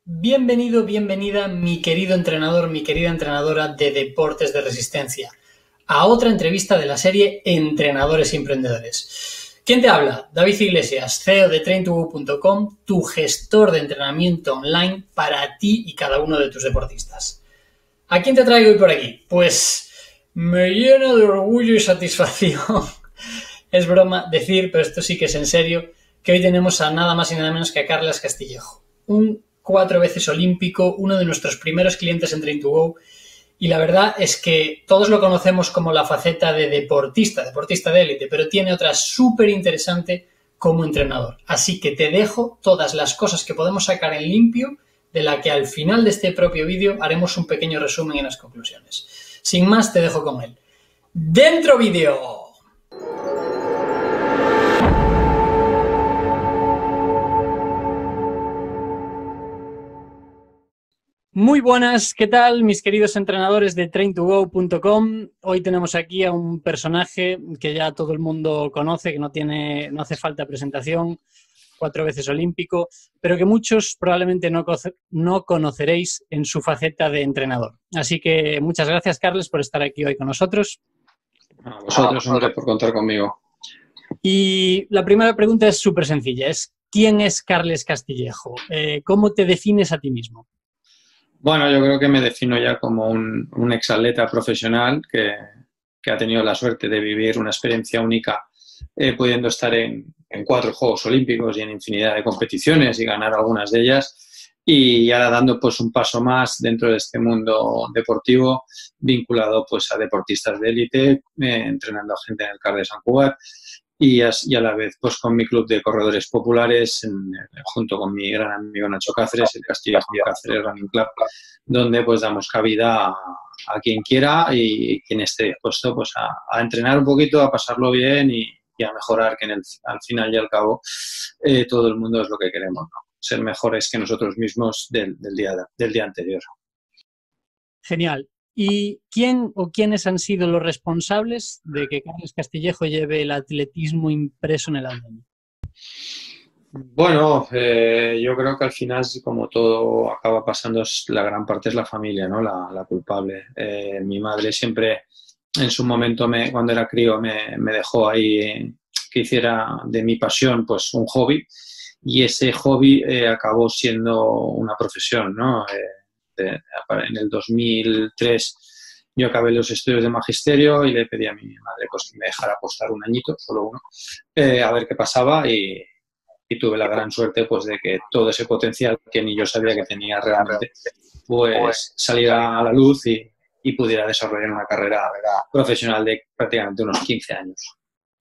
Bienvenido, bienvenida, mi querido entrenador, mi querida entrenadora de deportes de resistencia, a otra entrevista de la serie Entrenadores y Emprendedores. ¿Quién te habla? David Iglesias, CEO de train2go.com, tu gestor de entrenamiento online para ti y cada uno de tus deportistas. ¿A quién te traigo hoy por aquí? Pues me llena de orgullo y satisfacción. Es broma decir, pero esto sí que es en serio, que hoy tenemos a nada más y nada menos que a Carles Castillejo, un 4 veces olímpico, uno de nuestros primeros clientes en Train2Go, y la verdad es que todos lo conocemos como la faceta de deportista de élite, pero tiene otra súper interesante como entrenador. Así que te dejo todas las cosas que podemos sacar en limpio, de la que al final de este propio vídeo haremos un pequeño resumen en las conclusiones. Sin más, te dejo con él. ¡Dentro vídeo! Muy buenas, ¿qué tal mis queridos entrenadores de train2go.com? Hoy tenemos aquí a un personaje que ya todo el mundo conoce, que no hace falta presentación, 4 veces olímpico, pero que muchos probablemente no conoceréis en su faceta de entrenador. Así que muchas gracias, Carles, por estar aquí hoy con nosotros. A vosotros, hombre, por contar conmigo. Y la primera pregunta es súper sencilla, ¿quién es Carles Castillejo? ¿Cómo te defines a ti mismo? Bueno, yo creo que me defino ya como un exatleta profesional que ha tenido la suerte de vivir una experiencia única pudiendo estar en 4 Juegos Olímpicos y en infinidad de competiciones y ganar algunas de ellas, y ahora dando pues un paso más dentro de este mundo deportivo vinculado pues a deportistas de élite, entrenando a gente en el CAR de Sant Cugat y a la vez pues con mi club de corredores populares junto con mi gran amigo Nacho Cáceres, el Castillejo Cáceres Running Club, donde pues damos cabida a quien quiera y quien esté dispuesto pues a entrenar un poquito, a pasarlo bien y a mejorar, que al final y al cabo todo el mundo es lo que queremos, ¿no? Ser mejores que nosotros mismos del día anterior. Genial. ¿Y quién o quiénes han sido los responsables de que Carles Castillejo lleve el atletismo impreso en el ADN? Bueno, yo creo que al final, como todo acaba pasando, la gran parte es la familia, ¿no? La culpable. Mi madre siempre, en su momento, cuando era crío, me dejó ahí que hiciera de mi pasión pues un hobby, y ese hobby acabó siendo una profesión, ¿no? En el 2003 yo acabé los estudios de magisterio y le pedí a mi madre pues, que me dejara apostar un añito, solo uno, a ver qué pasaba, y tuve la gran suerte pues de que todo ese potencial que ni yo sabía que tenía realmente pues saliera a la luz y pudiera desarrollar una carrera profesional de prácticamente unos 15 años.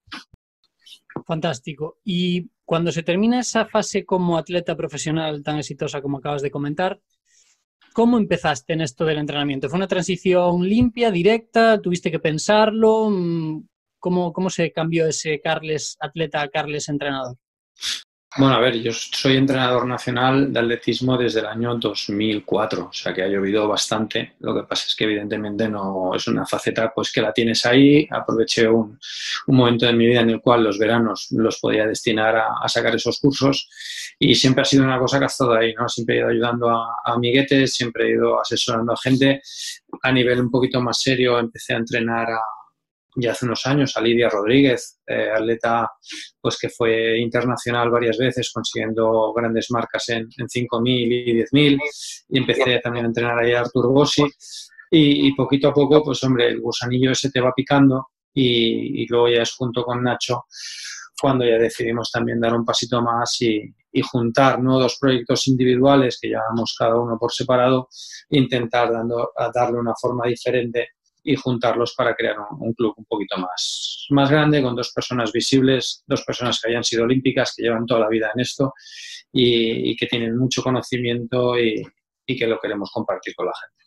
Fantástico. Y cuando se termina esa fase como atleta profesional tan exitosa como acabas de comentar, ¿cómo empezaste en esto del entrenamiento? ¿Fue una transición limpia, directa? ¿Tuviste que pensarlo? ¿Cómo se cambió ese Carles atleta a Carles entrenador? Bueno, a ver, yo soy entrenador nacional de atletismo desde el año 2004, o sea que ha llovido bastante. Lo que pasa es que evidentemente no es una faceta pues que la tienes ahí. Aproveché un momento de mi vida en el cual los veranos los podía destinar a sacar esos cursos, y siempre ha sido una cosa que ha estado ahí, ¿no? Siempre he ido ayudando a amiguetes, siempre he ido asesorando a gente. A nivel un poquito más serio empecé a entrenar ya hace unos años a Lidia Rodríguez, atleta pues que fue internacional varias veces, consiguiendo grandes marcas en 5.000 y 10.000, y empecé también a entrenar ahí a Artur Bossi, y poquito a poco, pues hombre, el gusanillo ese te va picando, y luego ya es junto con Nacho cuando ya decidimos también dar un pasito más y juntar, ¿no?, 2 proyectos individuales que llevamos cada uno por separado, intentar darle una forma diferente y juntarlos para crear un club un poquito más grande, con 2 personas visibles, 2 personas que hayan sido olímpicas, que llevan toda la vida en esto y que tienen mucho conocimiento y que lo queremos compartir con la gente.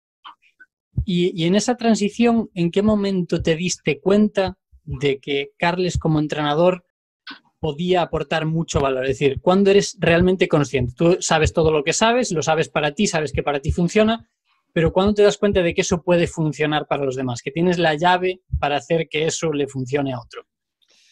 Y en esa transición, ¿en qué momento te diste cuenta de que Carles como entrenador podía aportar mucho valor? Es decir, ¿cuándo eres realmente consciente? Tú sabes todo lo que sabes, lo sabes para ti, sabes que para ti funciona, pero ¿cuándo te das cuenta de que eso puede funcionar para los demás? Que tienes la llave para hacer que eso le funcione a otro.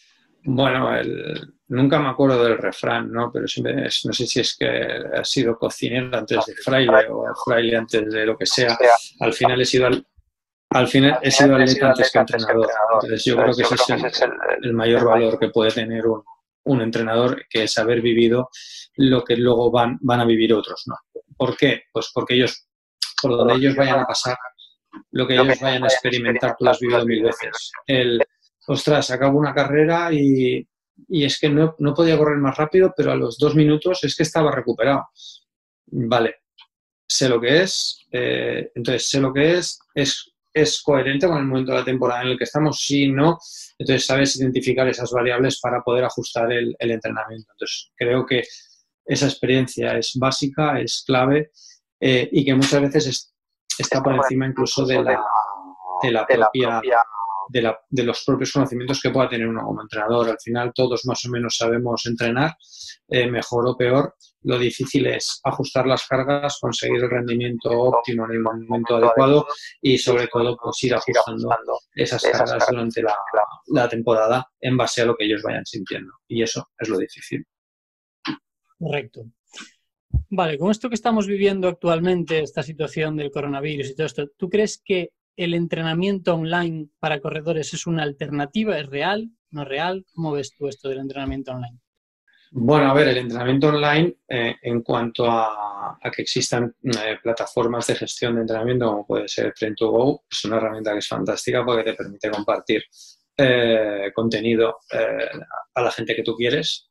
Bueno, nunca me acuerdo del refrán, ¿no? Pero siempre no sé si es que ha sido cocinero antes de fraile o fraile antes de lo que sea. Al final he sido, al final he sido atleta antes que entrenador. Entonces yo creo que ese es el mayor valor que puede tener un entrenador, que es haber vivido lo que luego van a vivir otros, ¿no? ¿Por qué? Pues porque ellos, por donde ellos vayan a pasar, lo que ellos vayan a experimentar, tú lo has vivido mil veces. Ostras, acabo una carrera y es que no podía correr más rápido, pero a los 2 minutos es que estaba recuperado. Vale, sé lo que es, entonces sé lo que es coherente con el momento de la temporada en el que estamos, sí, no, entonces sabes identificar esas variables para poder ajustar el entrenamiento. Entonces creo que esa experiencia es básica, es clave, y que muchas veces está por encima incluso de la propia de los propios conocimientos que pueda tener uno como entrenador. Al final todos más o menos sabemos entrenar, mejor o peor. Lo difícil es ajustar las cargas, conseguir el rendimiento óptimo en el momento adecuado y sobre todo pues ir ajustando esas cargas durante la temporada en base a lo que ellos vayan sintiendo. Y eso es lo difícil. Correcto. Vale, con esto que estamos viviendo actualmente, esta situación del coronavirus y todo esto, ¿tú crees que el entrenamiento online para corredores es una alternativa? ¿Es real? ¿No es real? ¿Cómo ves tú esto del entrenamiento online? Bueno, a ver, el entrenamiento online, en cuanto a que existan plataformas de gestión de entrenamiento, como puede ser Train2Go, es una herramienta que es fantástica porque te permite compartir contenido a la gente que tú quieres,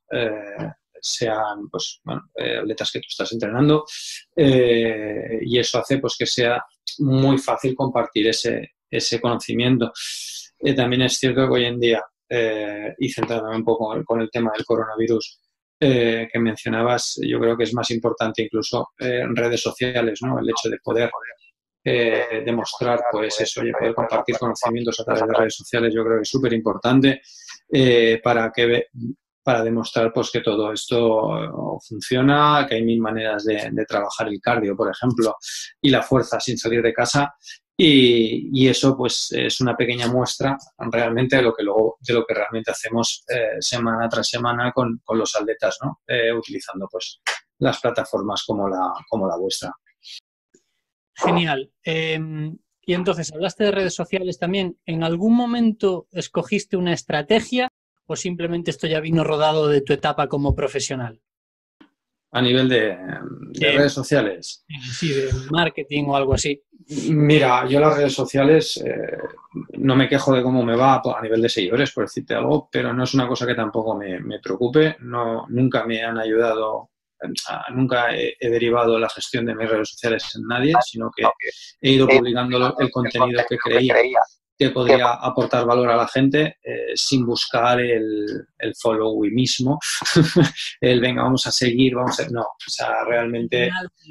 sean pues, bueno, atletas que tú estás entrenando, y eso hace pues, que sea muy fácil compartir ese conocimiento. También es cierto que hoy en día, y centrándome un poco con el tema del coronavirus, que mencionabas, yo creo que es más importante incluso en redes sociales, ¿no? El hecho de poder demostrar, pues eso, y poder compartir conocimientos a través de redes sociales, yo creo que es súper importante para demostrar pues que todo esto funciona, que hay mil maneras de trabajar el cardio, por ejemplo, y la fuerza sin salir de casa. Y eso pues es una pequeña muestra realmente de lo que realmente hacemos semana tras semana con los atletas, ¿no? Utilizando pues las plataformas como la vuestra. Genial. Y entonces, hablaste de redes sociales también. ¿En algún momento escogiste una estrategia o simplemente esto ya vino rodado de tu etapa como profesional? A nivel de redes sociales. Sí, de marketing o algo así. Mira, yo las redes sociales no me quejo de cómo me va a nivel de seguidores, por decirte algo, pero no es una cosa que tampoco me preocupe. Nunca me han ayudado, nunca he derivado la gestión de mis redes sociales en nadie, sino que he ido publicando el contenido que creía que podría aportar valor a la gente sin buscar el follow mismo, el venga, vamos a seguir, no, o sea, realmente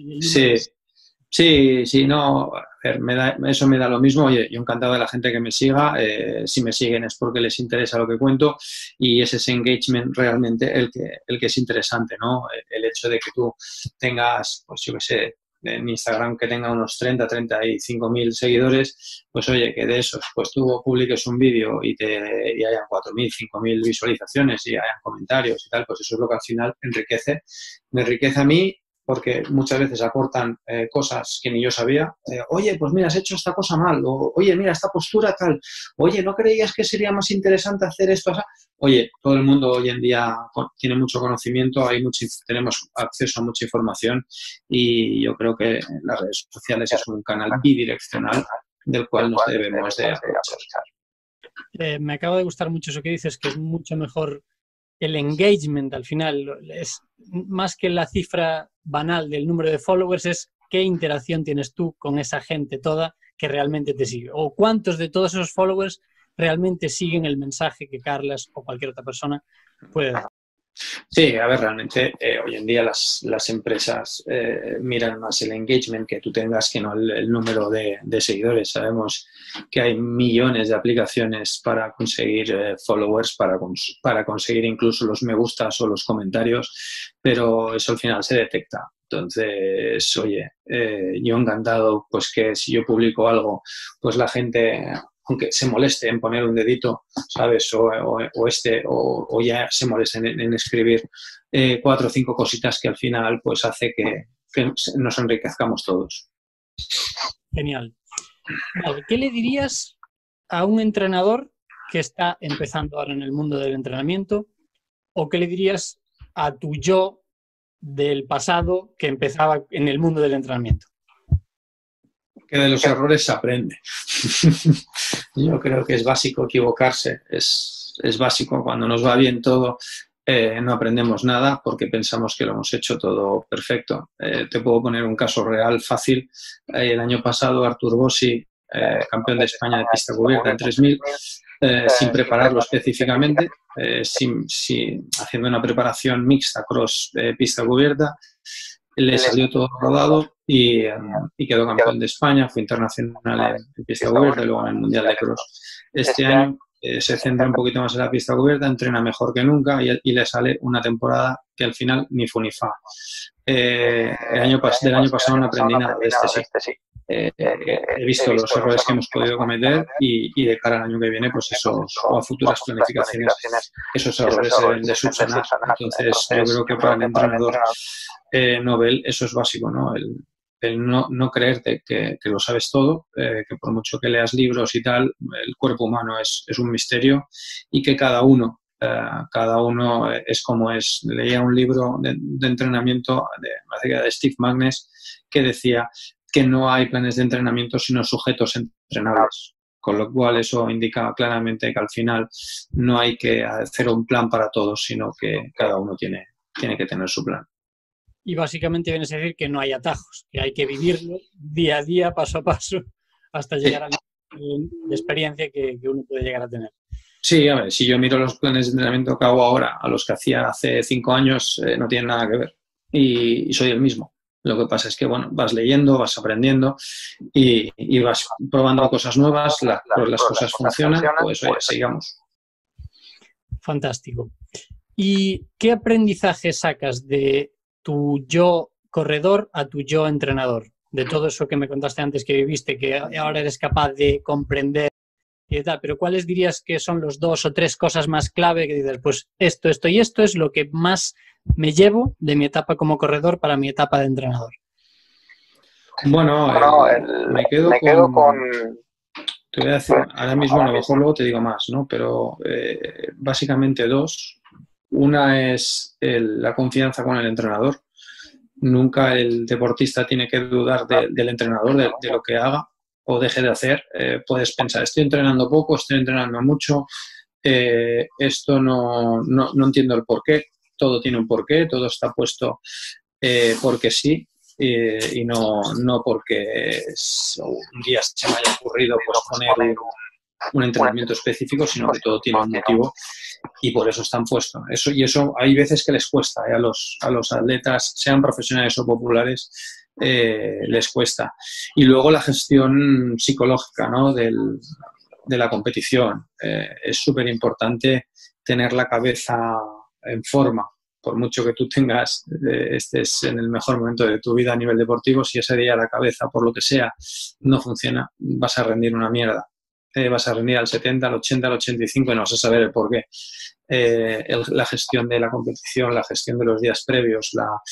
sí, no, a ver, eso me da lo mismo. Oye, yo encantado de la gente que me siga, si me siguen es porque les interesa lo que cuento y es ese engagement realmente el que es interesante, ¿no? El hecho de que tú tengas, pues yo qué sé, en Instagram que tenga unos 35.000 seguidores, pues oye, que de esos, pues tú publiques un vídeo y hayan 4.000, 5.000 visualizaciones y hayan comentarios y tal, pues eso es lo que al final me enriquece a mí, porque muchas veces aportan cosas que ni yo sabía. Oye, pues mira, has hecho esta cosa mal, o oye, mira, esta postura tal, oye, ¿no creías que sería más interesante hacer esto? Oye, todo el mundo hoy en día tiene mucho conocimiento, tenemos acceso a mucha información y yo creo que las redes sociales es un canal bidireccional del cual nos debemos de aprovechar. Me acaba de gustar mucho eso que dices, que es mucho mejor el engagement al final. Es más que la cifra banal del número de followers, es qué interacción tienes tú con esa gente toda que realmente te sigue. O cuántos de todos esos followers realmente siguen el mensaje que Carlas o cualquier otra persona puede dar. Sí, a ver, realmente hoy en día las empresas miran más el engagement que tú tengas que no el número de seguidores. Sabemos que hay millones de aplicaciones para conseguir followers, para conseguir incluso los me gustas o los comentarios, pero eso al final se detecta. Entonces, oye, yo encantado pues que si yo publico algo, pues la gente aunque se moleste en poner un dedito, ¿sabes? O ya se moleste en escribir 4 o 5 cositas que al final pues hace que nos enriquezcamos todos. Genial. Vale, ¿qué le dirías a un entrenador que está empezando ahora en el mundo del entrenamiento? ¿O qué le dirías a tu yo del pasado que empezaba en el mundo del entrenamiento? Que de los errores se aprende. Yo creo que es básico equivocarse, es básico. Cuando nos va bien todo, no aprendemos nada porque pensamos que lo hemos hecho todo perfecto. Te puedo poner un caso real fácil. El año pasado Artur Bossi, campeón de España de pista cubierta en 3000, sin prepararlo específicamente, haciendo una preparación mixta cross pista cubierta, le salió todo rodado y quedó campeón de España, fue internacional en pista cubierta y luego en el Mundial de Cross. Este año se centra un poquito más en la pista cubierta, entrena mejor que nunca y le sale una temporada que al final ni fu ni fa. Del año pasado no aprendí nada, de este sí. He visto los errores que hemos podido cometer y de cara al año que viene, pues o a futuras planificaciones, esos errores se deben de subsanar. Entonces, yo creo que para el entrenador Nobel eso es básico, ¿no? El no creerte que lo sabes todo, que por mucho que leas libros y tal, el cuerpo humano es un misterio y que cada uno es como es. Leía un libro de entrenamiento de Steve Magness que decía que no hay planes de entrenamiento sino sujetos entrenables, con lo cual eso indica claramente que al final no hay que hacer un plan para todos, sino que cada uno tiene que tener su plan. Y básicamente vienes a decir que no hay atajos, que hay que vivirlo día a día, paso a paso, hasta llegar al nivel de experiencia que uno puede llegar a tener. Sí, a ver, si yo miro los planes de entrenamiento que hago ahora a los que hacía hace 5 años, no tienen nada que ver. Y soy el mismo. Lo que pasa es que, bueno, vas leyendo, vas aprendiendo y vas probando cosas nuevas, las cosas funcionan, pues oye, sigamos. Fantástico. ¿Y qué aprendizaje sacas de tu yo corredor a tu yo entrenador? De todo eso que me contaste antes que viviste, que ahora eres capaz de comprender y tal, pero ¿cuáles dirías que son los 2 o 3 cosas más clave que dices, pues esto y esto es lo que más me llevo de mi etapa como corredor para mi etapa de entrenador? Bueno, me quedo con... Te voy a decir, ahora mismo a lo mejor luego te digo más, ¿no? Pero básicamente 2. Una es la confianza con el entrenador. Nunca el deportista tiene que dudar del entrenador, de lo que haga o deje de hacer. Puedes pensar, estoy entrenando poco, estoy entrenando mucho, esto no entiendo el porqué. Todo tiene un porqué, todo está puesto porque sí y no porque un día se me haya ocurrido pues, poner un entrenamiento específico, sino que todo tiene un motivo y por eso están puestos. Eso hay veces que les cuesta a los atletas, sean profesionales o populares, les cuesta. Y luego la gestión psicológica, ¿no? de la competición. Es súper importante tener la cabeza en forma. Por mucho que tú estés en el mejor momento de tu vida a nivel deportivo, si ese día la cabeza, por lo que sea, no funciona, vas a rendir una mierda. Vas a rendir al 70, al 80, al 85 y no vas a saber el por qué. La gestión de la competición, la gestión de los días previos,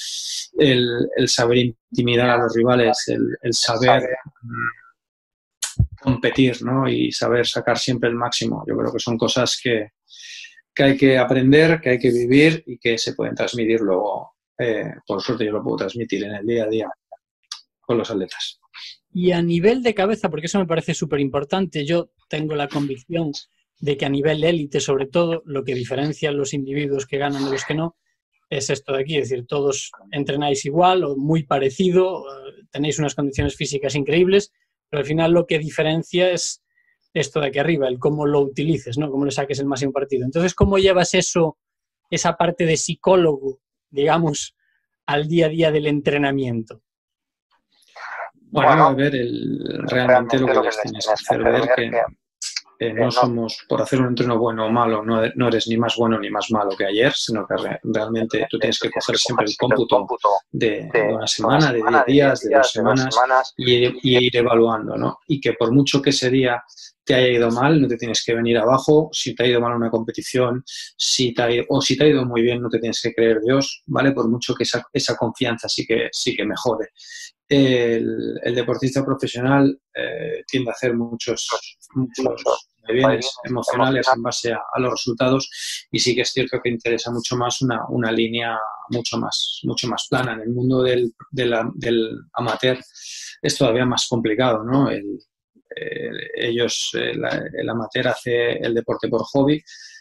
el saber intimidar a los rivales, el saber competir, ¿no? Y saber sacar siempre el máximo. Yo creo que son cosas que hay que aprender, que hay que vivir y que se pueden transmitir luego. Por suerte yo lo puedo transmitir en el día a día con los atletas. Y a nivel de cabeza, porque eso me parece súper importante, yo tengo la convicción de que a nivel élite, sobre todo, lo que diferencia a los individuos que ganan de los que no, es esto de aquí, es decir, todos entrenáis igual o muy parecido, tenéis unas condiciones físicas increíbles, pero al final lo que diferencia es esto de aquí arriba, el cómo lo utilices, ¿no? Cómo le saques el máximo partido. Entonces, ¿cómo llevas esa parte de psicólogo, digamos, al día a día del entrenamiento? Bueno, a ver, realmente lo que les tienes que hacer ver no somos, por hacer un entreno bueno o malo, no eres ni más bueno ni más malo que ayer, sino que realmente tú tienes que coger siempre el cómputo de una semana, de 10 días, de 2 semanas y ir evaluando, ¿no? Y que por mucho que ese día te haya ido mal, no te tienes que venir abajo. Si te ha ido mal una competición, si te ha ido muy bien, no te tienes que creer Dios, ¿vale? Por mucho que esa confianza sí que mejore. El deportista profesional tiende a hacer muchos bienes emocionales en base a los resultados, y sí que es cierto que interesa mucho más una línea mucho más plana. En el mundo del amateur es todavía más complicado, ¿no? El amateur hace el deporte por hobby,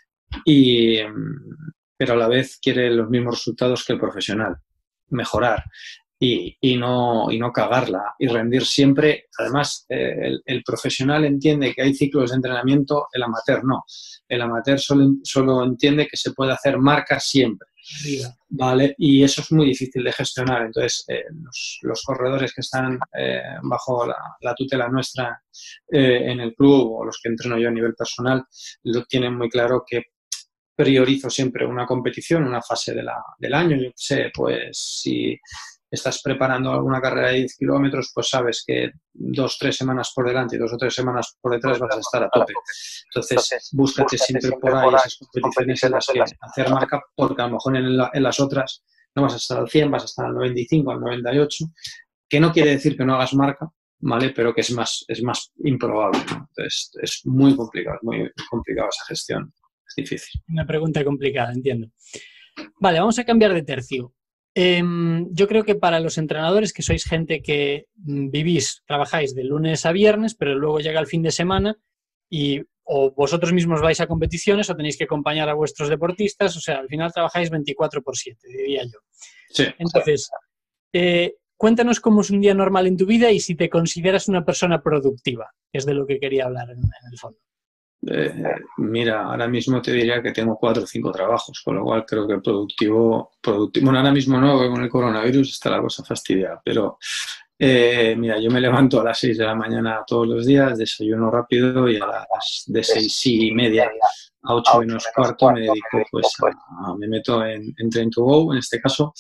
pero a la vez quiere los mismos resultados que el profesional, mejorar y no cagarla y rendir siempre. Además, el profesional entiende que hay ciclos de entrenamiento, el amateur no. El amateur solo entiende que se puede hacer marca siempre. ¿Vale? Y eso es muy difícil de gestionar. Entonces, los corredores que están bajo la tutela nuestra en el club, o los que entreno yo a nivel personal, lo tienen muy claro, que priorizo siempre una competición, una fase del año. Yo sé, pues si estás preparando alguna carrera de 10 kilómetros, pues sabes que 2 o 3 semanas por delante y 2 o 3 semanas por detrás vas a estar a tope. Entonces, búscate siempre por ahí esas competiciones en las que hacer marca, porque a lo mejor en las otras no vas a estar al 100, vas a estar al 95, al 98, que no quiere decir que no hagas marca, ¿vale? Pero que es más improbable, ¿no? Entonces, es muy complicado esa gestión. Es difícil. Una pregunta complicada, entiendo. Vale, vamos a cambiar de tercio. Yo creo que para los entrenadores, que sois gente que trabajáis de lunes a viernes, pero luego llega el fin de semana y o vosotros mismos vais a competiciones o tenéis que acompañar a vuestros deportistas, o sea, al final trabajáis 24/7, diría yo. Sí. Entonces, cuéntanos cómo es un día normal en tu vida y si te consideras una persona productiva, que es de lo que quería hablar en el fondo. Mira, ahora mismo te diría que tengo 4 o 5 trabajos, con lo cual creo que productivo. Bueno, ahora mismo no, porque con el coronavirus está la cosa fastidiada, pero mira, yo me levanto a las 6 de la mañana todos los días, desayuno rápido y de 6:30 a 8 menos cuarto me dedico, pues me meto en Train to Go, en este caso.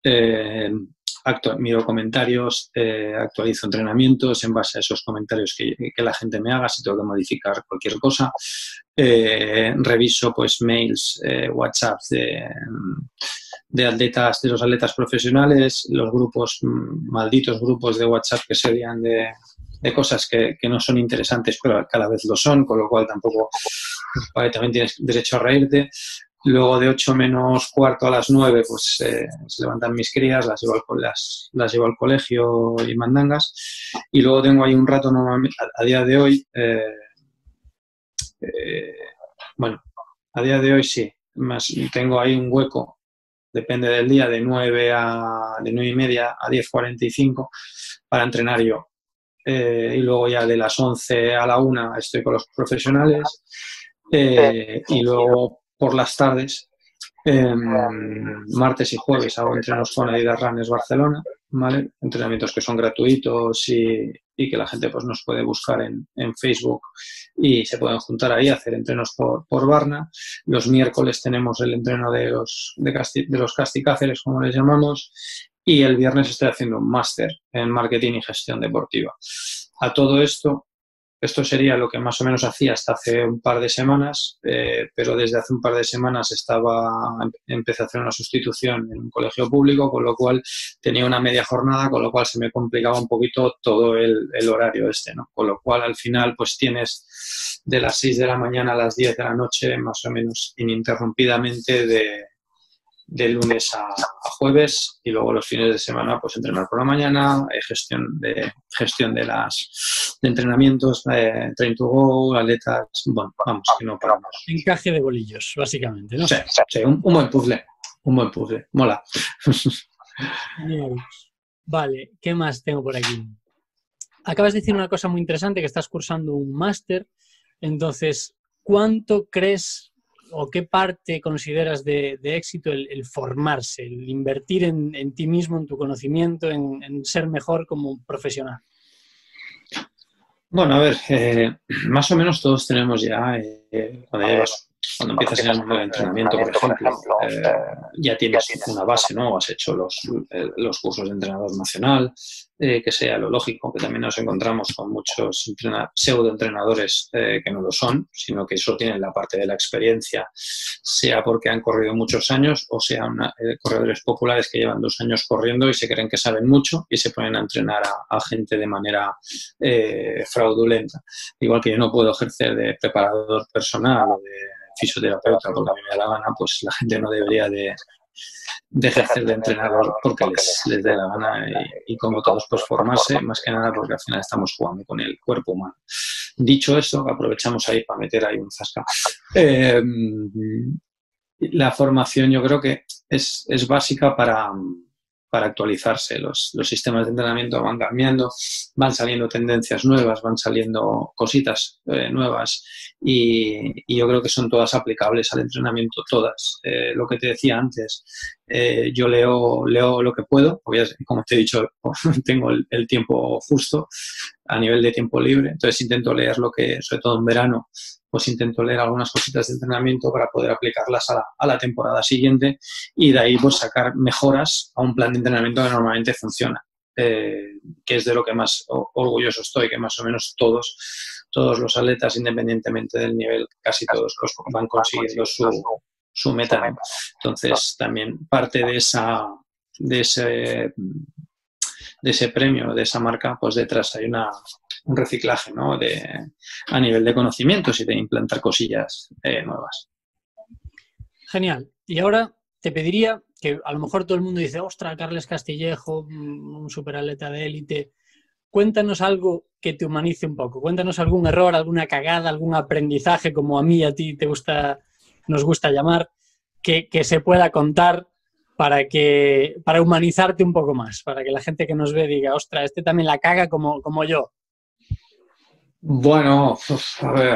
Miro comentarios, actualizo entrenamientos en base a esos comentarios que la gente me haga, si tengo que modificar cualquier cosa. Reviso pues mails, WhatsApps de los atletas profesionales, los malditos grupos de WhatsApp que se lían de cosas que no son interesantes, pero cada vez lo son, con lo cual tampoco, también tienes derecho a reírte. Luego de 8 menos cuarto a las 9, pues se levantan mis crías, las llevo al colegio y mandangas. Y luego tengo ahí un rato, normalmente, a día de hoy, a día de hoy sí, más tengo ahí un hueco, depende del día, de 9:30 a 10:45 para entrenar yo. Y luego ya de las 11 a la 1 estoy con los profesionales, y luego por las tardes, martes y jueves, hago entrenos con Adidas Runners Barcelona, ¿vale? Entrenamientos que son gratuitos y que la gente pues nos puede buscar en Facebook y se pueden juntar ahí a hacer entrenos por Barna. Los miércoles tenemos el entreno de los casticáceres, como les llamamos, y el viernes estoy haciendo un máster en marketing y gestión deportiva. A todo esto sería lo que más o menos hacía hasta hace un par de semanas, pero desde hace un par de semanas empecé a hacer una sustitución en un colegio público, con lo cual tenía una media jornada, con lo cual se me complicaba un poquito todo el horario ¿no? Con lo cual al final pues tienes de las 6 de la mañana a las 10 de la noche más o menos ininterrumpidamente de lunes a jueves, y luego los fines de semana pues entrenar por la mañana, gestión de entrenamientos, Train to Go, atletas, bueno, vamos, que no paramos. Encaje de bolillos, básicamente, ¿no? Sí, un buen puzzle, mola. Vale, ¿qué más tengo por aquí? Acabas de decir una cosa muy interesante, que estás cursando un máster. Entonces, ¿cuánto crees o qué parte consideras de éxito el formarse, el invertir en ti mismo, en tu conocimiento, en ser mejor como profesional? Bueno, a ver, más o menos todos tenemos ya, cuando empiezas en el mundo del entrenamiento, por ejemplo, ya tienes una base, ¿no? Has hecho los cursos de entrenador nacional, que sea lo lógico, que también nos encontramos con muchos pseudoentrenadores que no lo son, sino que solo tienen la parte de la experiencia, sea porque han corrido muchos años o sean corredores populares que llevan 2 años corriendo y se creen que saben mucho y se ponen a entrenar a gente de manera fraudulenta. Igual que yo no puedo ejercer de preparador personal o de fisioterapeuta porque a mí me da la gana, pues la gente no debería de ejercer de entrenador porque les dé la gana y como todos, pues formarse, más que nada porque al final estamos jugando con el cuerpo humano. Dicho eso, aprovechamos ahí para meter ahí un zasca. La formación yo creo que es básica para actualizarse. Los sistemas de entrenamiento van cambiando, van saliendo tendencias nuevas, van saliendo cositas nuevas y yo creo que son todas aplicables al entrenamiento, todas. Lo que te decía antes, yo leo lo que puedo, porque como te he dicho, tengo el tiempo justo a nivel de tiempo libre, entonces intento leer lo que, sobre todo en verano, pues intento leer algunas cositas de entrenamiento para poder aplicarlas a la temporada siguiente y de ahí pues sacar mejoras a un plan de entrenamiento que normalmente funciona, que es de lo que más orgulloso estoy, que más o menos todos los atletas, independientemente del nivel, casi todos van consiguiendo su meta, ¿no? Entonces también parte de ese premio, de esa marca, pues detrás hay un reciclaje, ¿no? A nivel de conocimientos y de implantar cosillas nuevas. Genial. Y ahora te pediría que a lo mejor todo el mundo dice, ostras, Carles Castillejo, un superatleta de élite. Cuéntanos algo que te humanice un poco. Cuéntanos algún error, alguna cagada, algún aprendizaje, como a mí y a ti nos gusta llamar, que se pueda contar para humanizarte un poco más, para que la gente que nos ve diga, ostras, este también la caga como yo. Bueno, a ver.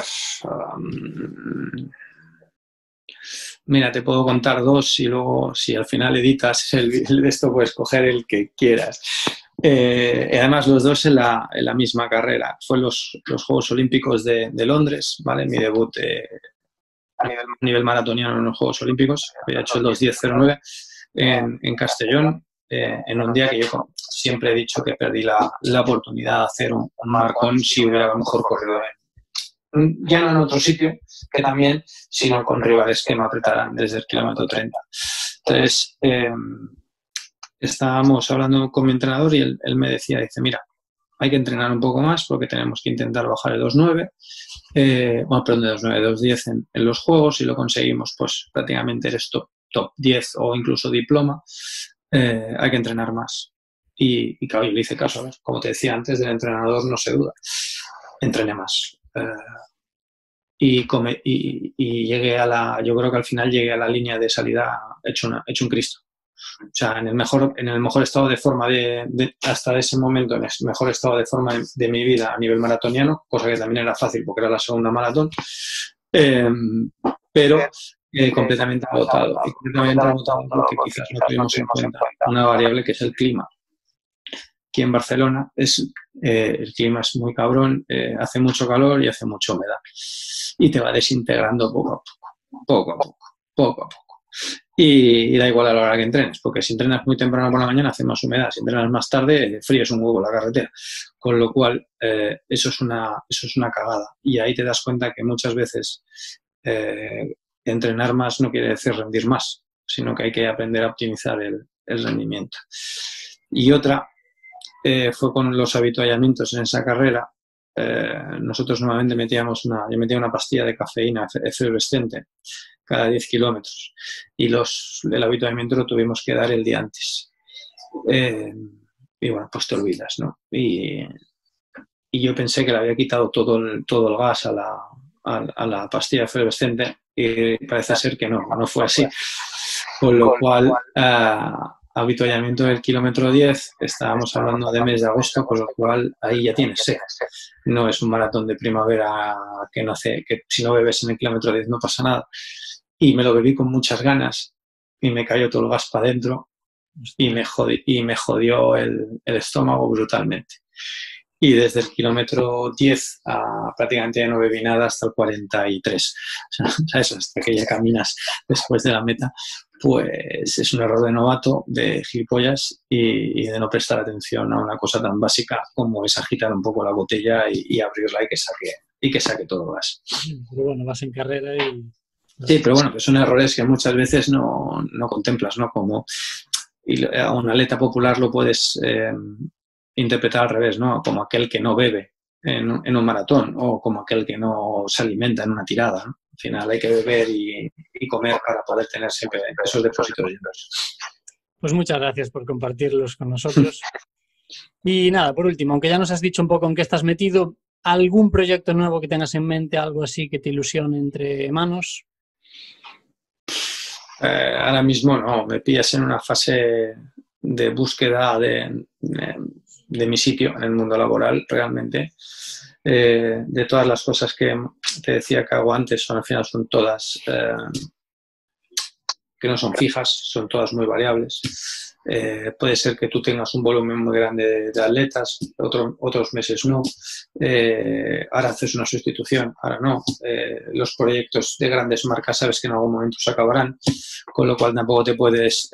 Mira, te puedo contar 2 y luego, si al final editas de esto, puedes coger el que quieras. Además, los 2 en la misma carrera. Fue los Juegos Olímpicos de Londres, ¿vale? Mi debut a nivel maratoniano en los Juegos Olímpicos. Había hecho el 2:10:09 en Castellón, en un día que yo siempre he dicho que perdí la oportunidad de hacer un marcón si hubiera a lo mejor corrido ya no en otro sitio, que también, sino con rivales que me apretaran desde el kilómetro 30. Entonces, estábamos hablando con mi entrenador y él me decía, dice, mira, hay que entrenar un poco más porque tenemos que intentar bajar el 2:9, perdón, el 2:9, 2:10 en los juegos. Si lo conseguimos, pues prácticamente eres top 10 o incluso diploma. Hay que entrenar más. Y claro, yo le hice caso, ¿ves? Como te decía antes, del entrenador no se duda. Entrené más. Y llegué yo creo que al final llegué a la línea de salida hecho un Cristo. O sea, en el mejor estado de forma hasta ese momento, en el mejor estado de forma de mi vida a nivel maratoniano, cosa que también era fácil porque era la segunda maratón, pero completamente agotado. Y completamente agotado porque quizás no tuvimos en cuenta una variable que es el clima. Aquí en Barcelona el clima es muy cabrón, hace mucho calor y hace mucha humedad. Y te va desintegrando poco a poco. Y da igual a la hora que entrenes, porque si entrenas muy temprano por la mañana hace más humedad, si entrenas más tarde fríes un huevo la carretera. Con lo cual, eso es una cagada. Y ahí te das cuenta que muchas veces entrenar más no quiere decir rendir más, sino que hay que aprender a optimizar el rendimiento. Y otra fue con los habituallamientos en esa carrera. Nosotros normalmente yo metía una pastilla de cafeína efervescente cada 10 kilómetros y el habituallamiento lo tuvimos que dar el día antes. Y bueno, pues te olvidas, ¿no? Y yo pensé que le había quitado todo el gas a la pastilla efervescente y parece ser que no fue así. Con lo cual, habituallamiento del kilómetro 10, estábamos hablando de mes de agosto, con lo cual ahí ya tienes sed. No es un maratón de primavera que si no bebes en el kilómetro 10 no pasa nada. Y me lo bebí con muchas ganas y me cayó todo el gas para adentro y me jodió el estómago brutalmente. y desde el kilómetro 10 a prácticamente ya no bebí nada hasta el 43. O sea, eso, hasta que ya caminas después de la meta, pues es un error de novato, de gilipollas y de no prestar atención a una cosa tan básica como es agitar un poco la botella y abrirla y que saque todo el gas. Pero bueno, vas en carrera y... Sí, pero bueno, que son errores que muchas veces no contemplas, ¿no? Como y a un atleta popular lo puedes interpretar al revés, ¿no? Como aquel que no bebe en un maratón o como aquel que no se alimenta en una tirada, ¿no? Al final hay que beber y comer para poder tener siempre esos depósitos llenos. Pues muchas gracias por compartirlos con nosotros. Y nada, por último, aunque ya nos has dicho un poco en qué estás metido, ¿algún proyecto nuevo que tengas en mente, algo así que te ilusione entre manos? Ahora mismo no, me pillas en una fase de búsqueda de mi sitio en el mundo laboral realmente. De todas las cosas que te decía que hago antes, al final son todas que no son fijas, son todas muy variables. Puede ser que tú tengas un volumen muy grande de atletas, otros meses no. Ahora haces una sustitución, ahora no. Los proyectos de grandes marcas sabes que en algún momento se acabarán, con lo cual tampoco te puedes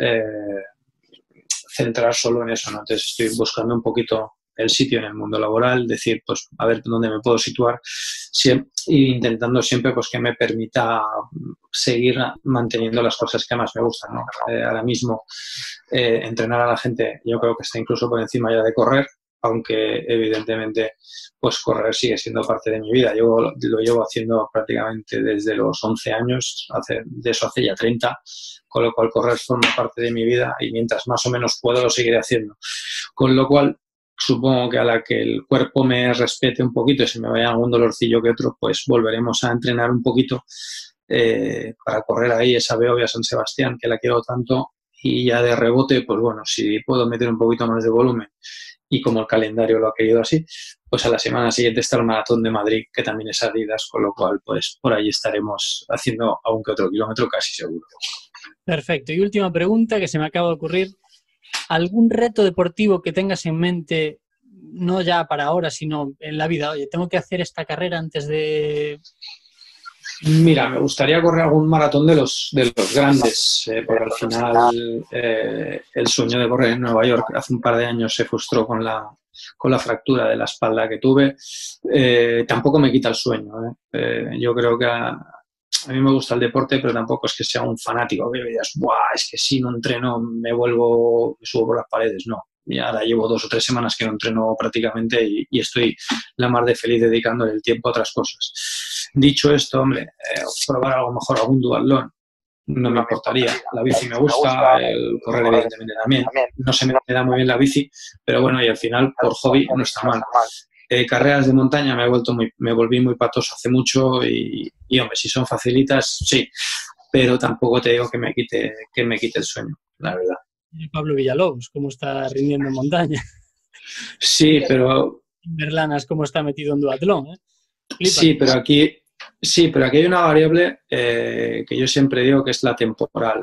centrar solo en eso, ¿no? Entonces estoy buscando un poquito el sitio en el mundo laboral, decir, pues, a ver dónde me puedo situar, intentando siempre pues, que me permita seguir manteniendo las cosas que más me gustan, ¿no? Ahora mismo, entrenar a la gente yo creo que está incluso por encima ya de correr, aunque evidentemente pues correr sigue siendo parte de mi vida. Yo lo llevo haciendo prácticamente desde los 11 años, de eso hace ya 30, con lo cual correr forma parte de mi vida y mientras más o menos puedo lo seguiré haciendo. Con lo cual supongo que a la que el cuerpo me respete un poquito y se me vaya algún dolorcillo que otro, pues volveremos a entrenar un poquito para correr ahí esa Beovia San Sebastián, que la quiero tanto, y ya de rebote, pues bueno, si puedo meter un poquito más de volumen y como el calendario lo ha querido así, pues a la semana siguiente está el Maratón de Madrid, que también es Adidas, con lo cual pues por ahí estaremos haciendo aún que otro kilómetro casi seguro. Perfecto. Y última pregunta que se me acaba de ocurrir. ¿Algún reto deportivo que tengas en mente, no ya para ahora, sino en la vida? Oye, tengo que hacer esta carrera antes de... Mira, me gustaría correr algún maratón de los grandes, porque al final el sueño de correr en Nueva York hace un par de años se frustró con la fractura de la espalda que tuve. Tampoco me quita el sueño. Yo creo que a mí me gusta el deporte, pero tampoco es que sea un fanático que digas, ¡buah! Es que si no entreno me subo por las paredes. No. Y ahora llevo 2 o 3 semanas que no entreno prácticamente y estoy la mar de feliz dedicándole el tiempo a otras cosas. Dicho esto, hombre, probar a lo mejor algún duatlón no me importaría. La bici me gusta, el correr evidentemente también. No se me da muy bien la bici, pero bueno, y al final por hobby no está mal. Carreras de montaña me volví muy patoso hace mucho y hombre, si son facilitas, sí, pero tampoco te digo que me quite el sueño, la verdad. Pablo Villalobos, cómo está rindiendo en montaña. Sí, pero... Berlanas, cómo está metido en duatlón, ¿eh? Sí, pero aquí hay una variable que yo siempre digo que es la temporal.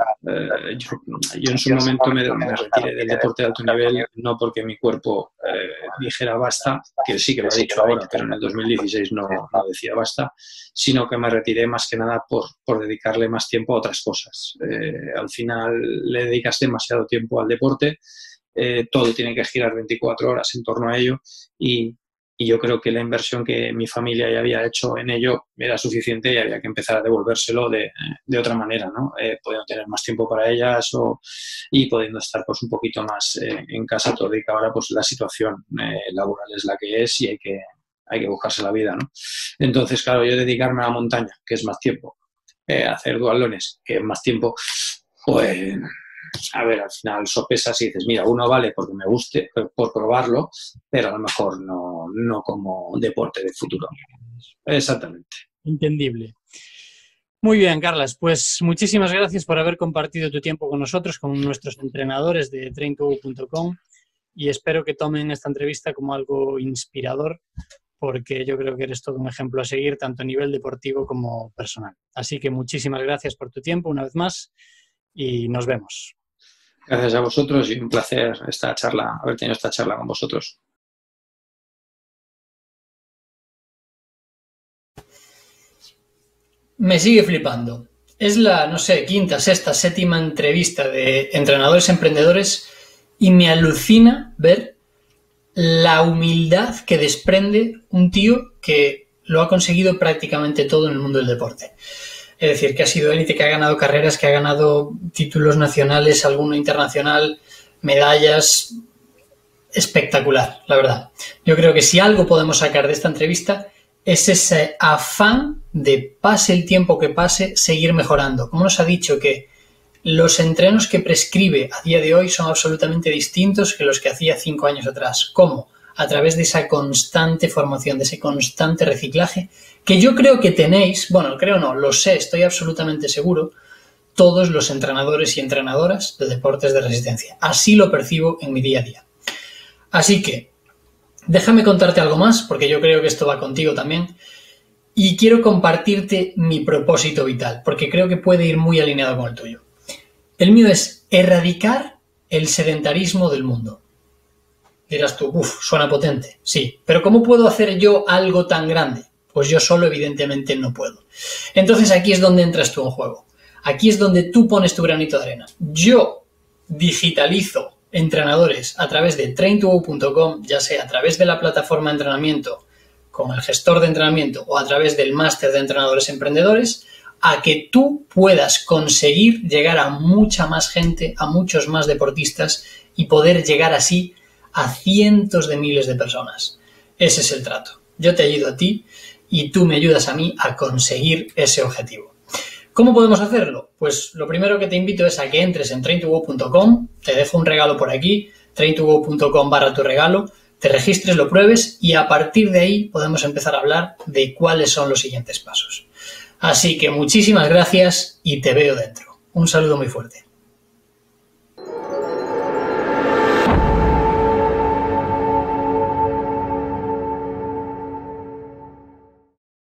Yo en su momento me retiré del deporte de alto nivel, no porque mi cuerpo dijera basta, que sí que lo ha dicho ahora, pero en el 2016 no decía basta, sino que me retiré más que nada por dedicarle más tiempo a otras cosas. Al final le dedicas demasiado tiempo al deporte, todo tiene que girar 24 horas en torno a ello y yo creo que la inversión que mi familia ya había hecho en ello era suficiente y había que empezar a devolvérselo de otra manera, ¿no? Pudiendo tener más tiempo para ellas y pudiendo estar pues un poquito más en casa, todo y que ahora pues la situación laboral es la que es y hay que buscarse la vida, ¿no? Entonces, claro, yo dedicarme a la montaña, que es más tiempo, hacer duatlones, que es más tiempo, pues... A ver, al final sopesas y dices, mira, uno vale porque me guste, por probarlo, pero a lo mejor no como deporte de futuro. Exactamente. Entendible. Muy bien, Carlas, pues muchísimas gracias por haber compartido tu tiempo con nosotros, con nuestros entrenadores de traintogo.com y espero que tomen esta entrevista como algo inspirador porque yo creo que eres todo un ejemplo a seguir tanto a nivel deportivo como personal. Así que muchísimas gracias por tu tiempo una vez más y nos vemos. Gracias a vosotros y un placer haber tenido esta charla con vosotros. me sigue flipando. Es la, no sé, quinta, sexta, séptima entrevista de entrenadores emprendedores y me alucina ver la humildad que desprende un tío que lo ha conseguido prácticamente todo en el mundo del deporte. Es decir, que ha sido élite, que ha ganado carreras, que ha ganado títulos nacionales, alguno internacional, medallas. Espectacular, la verdad. Yo creo que si algo podemos sacar de esta entrevista es ese afán de, pase el tiempo que pase, seguir mejorando. Como nos ha dicho que los entrenos que prescribe a día de hoy son absolutamente distintos que los que hacía 5 años atrás. ¿Cómo? A través de esa constante formación, de ese constante reciclaje, que yo creo que tenéis, bueno, creo no, lo sé, estoy absolutamente seguro, todos los entrenadores y entrenadoras de deportes de resistencia. Así lo percibo en mi día a día. Así que, déjame contarte algo más, porque yo creo que esto va contigo también, y quiero compartirte mi propósito vital, porque creo que puede ir muy alineado con el tuyo. El mío es erradicar el sedentarismo del mundo. Dirás tú, suena potente, sí, pero ¿cómo puedo hacer yo algo tan grande? Pues yo solo evidentemente no puedo. Entonces aquí es donde entras tú en juego. Aquí es donde tú pones tu granito de arena. Yo digitalizo entrenadores a través de train2go.com, ya sea a través de la plataforma de entrenamiento con el gestor de entrenamiento o a través del máster de entrenadores emprendedores, a que tú puedas conseguir llegar a mucha más gente, a muchos más deportistas y poder llegar así a cientos de miles de personas. Ese es el trato. Yo te ayudo a ti y tú me ayudas a mí a conseguir ese objetivo. ¿Cómo podemos hacerlo? Pues lo primero que te invito es a que entres en train2go.com, te dejo un regalo por aquí, train2go.com/tu regalo, te registres, lo pruebes y a partir de ahí podemos empezar a hablar de cuáles son los siguientes pasos. Así que muchísimas gracias y te veo dentro. Un saludo muy fuerte.